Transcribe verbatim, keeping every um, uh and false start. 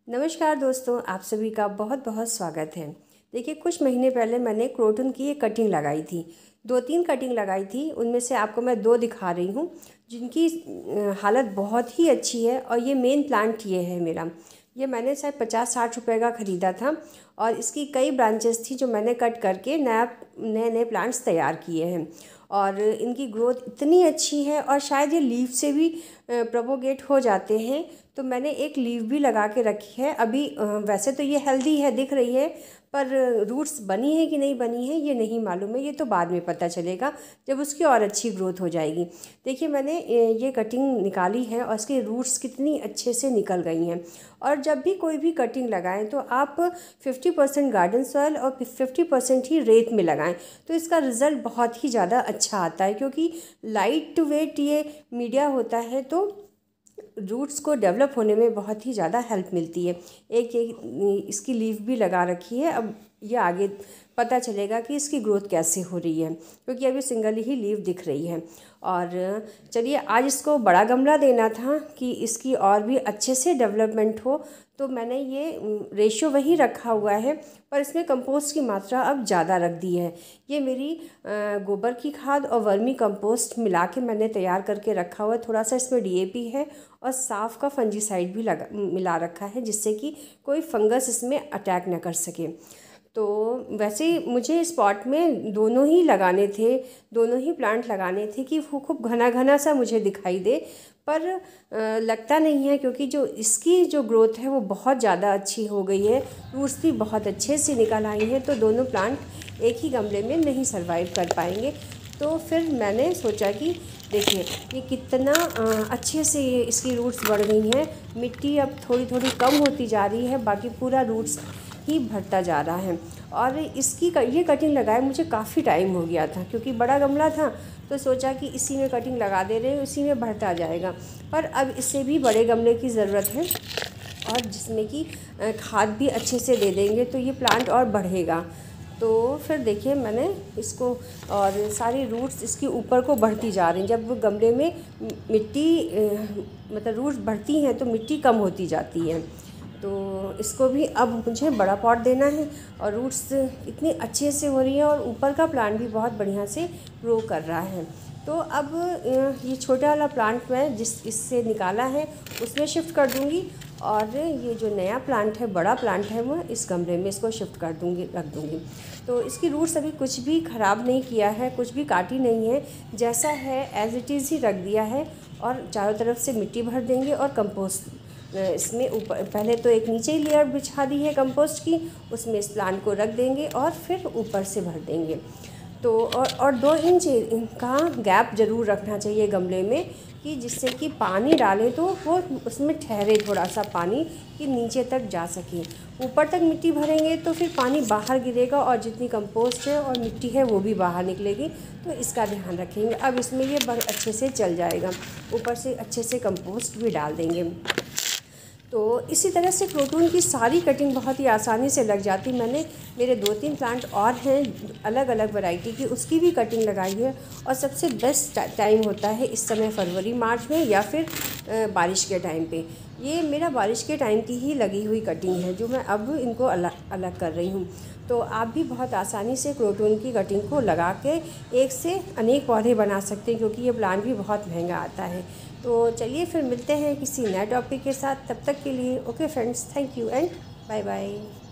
नमस्कार दोस्तों, आप सभी का बहुत बहुत स्वागत है। देखिए, कुछ महीने पहले मैंने क्रोटन की एक कटिंग लगाई थी। दो तीन कटिंग लगाई थी, उनमें से आपको मैं दो दिखा रही हूँ जिनकी हालत बहुत ही अच्छी है। और ये मेन प्लांट ये है मेरा। ये मैंने शायद पचास साठ रुपये का ख़रीदा था और इसकी कई ब्रांचेस थी जो मैंने कट करके नया नए नए प्लांट्स तैयार किए हैं। और इनकी ग्रोथ इतनी अच्छी है और शायद ये लीफ से भी प्रोपोगेट हो जाते हैं। तो मैंने एक लीफ भी लगा के रखी है। अभी वैसे तो ये हेल्दी है, दिख रही है, पर रूट्स बनी है कि नहीं बनी है ये नहीं मालूम है। ये तो बाद में पता चलेगा जब उसकी और अच्छी ग्रोथ हो जाएगी। देखिए, मैंने ये कटिंग निकाली है और इसके रूट्स कितनी अच्छे से निकल गई हैं। और जब भी कोई भी कटिंग लगाएं तो आप फिफ्टी परसेंट गार्डन सॉइल और फिफ्टी परसेंट ही रेत में लगाएं, तो इसका रिज़ल्ट बहुत ही ज़्यादा अच्छा आता है। क्योंकि लाइट वेट ये मीडिया होता है तो रूट्स को डेवलप होने में बहुत ही ज़्यादा हेल्प मिलती है। एक एक इसकी लीफ भी लगा रखी है। अब ये आगे पता चलेगा कि इसकी ग्रोथ कैसे हो रही है, क्योंकि अभी सिंगल ही लीफ दिख रही है। और चलिए, आज इसको बड़ा गमला देना था कि इसकी और भी अच्छे से डेवलपमेंट हो, तो मैंने ये रेशियो वही रखा हुआ है, पर इसमें कंपोस्ट की मात्रा अब ज़्यादा रख दी है। ये मेरी गोबर की खाद और वर्मी कंपोस्ट मिला के मैंने तैयार करके रखा हुआ है। थोड़ा सा इसमें डी ए पी है और साफ का फंजीसाइड भी लगा मिला रखा है, जिससे कि कोई फंगस इसमें अटैक न कर सके। तो वैसे मुझे इस पॉट में दोनों ही लगाने थे, दोनों ही प्लांट लगाने थे कि वो खूब घना घना सा मुझे दिखाई दे, पर आ, लगता नहीं है, क्योंकि जो इसकी जो ग्रोथ है वो बहुत ज़्यादा अच्छी हो गई है। रूट्स भी बहुत अच्छे से निकल आई हैं, तो दोनों प्लांट एक ही गमले में नहीं सर्वाइव कर पाएंगे। तो फिर मैंने सोचा कि देखिए ये कितना आ, अच्छे से ये इसकी रूट्स बढ़ गई हैं। मिट्टी अब थोड़ी थोड़ी कम होती जा रही है, बाकी पूरा रूट्स ही भरता जा रहा है। और इसकी ये कटिंग लगाए मुझे काफ़ी टाइम हो गया था, क्योंकि बड़ा गमला था तो सोचा कि इसी में कटिंग लगा दे रहे हैं, इसी में भरता जाएगा। पर अब इससे भी बड़े गमले की ज़रूरत है, और जिसमें कि खाद भी अच्छे से दे देंगे तो ये प्लांट और बढ़ेगा। तो फिर देखिए, मैंने इसको और सारी रूट्स इसके ऊपर को बढ़ती जा रही हैं। जब गमले में मिट्टी मतलब रूट्स बढ़ती हैं तो मिट्टी कम होती जाती है। तो इसको भी अब मुझे बड़ा पॉट देना है, और रूट्स इतनी अच्छे से हो रही हैं और ऊपर का प्लांट भी बहुत बढ़िया से ग्रो कर रहा है। तो अब ये छोटा वाला प्लांट मैं जिस इससे निकाला है उसमें शिफ्ट कर दूंगी, और ये जो नया प्लांट है, बड़ा प्लांट है, वो इस गमले में इसको शिफ्ट कर दूंगी रख दूंगी। तो इसकी रूट्स अभी कुछ भी ख़राब नहीं किया है, कुछ भी काटी नहीं है, जैसा है एज इट इज़ ही रख दिया है। और चारों तरफ से मिट्टी भर देंगे और कंपोस्ट इसमें ऊपर, पहले तो एक नीचे ही लेयर बिछा दी है कंपोस्ट की, उसमें इस प्लांट को रख देंगे और फिर ऊपर से भर देंगे। तो और और दो इंच का गैप ज़रूर रखना चाहिए गमले में, कि जिससे कि पानी डालें तो वो उसमें ठहरे थोड़ा सा पानी, कि नीचे तक जा सके। ऊपर तक मिट्टी भरेंगे तो फिर पानी बाहर गिरेगा और जितनी कंपोस्ट है और मिट्टी है वो भी बाहर निकलेगी। तो इसका ध्यान रखेंगे। अब इसमें ये बहुत अच्छे से चल जाएगा। ऊपर से अच्छे से कंपोस्ट भी डाल देंगे। तो इसी तरह से क्रोटन की सारी कटिंग बहुत ही आसानी से लग जाती। मैंने मेरे दो तीन प्लांट और हैं अलग अलग वैरायटी की, उसकी भी कटिंग लगाई है। और सबसे बेस्ट टाइम होता है इस समय फरवरी मार्च में, या फिर बारिश के टाइम पे। ये मेरा बारिश के टाइम की ही लगी हुई कटिंग है, जो मैं अब इनको अलग अलग कर रही हूँ। तो आप भी बहुत आसानी से क्रोटन की कटिंग को लगा के एक से अनेक पौधे बना सकते हैं, क्योंकि ये प्लांट भी बहुत महंगा आता है। तो चलिए फिर मिलते हैं किसी नए टॉपिक के साथ। तब तक के लिए okay friends, thank you and bye bye.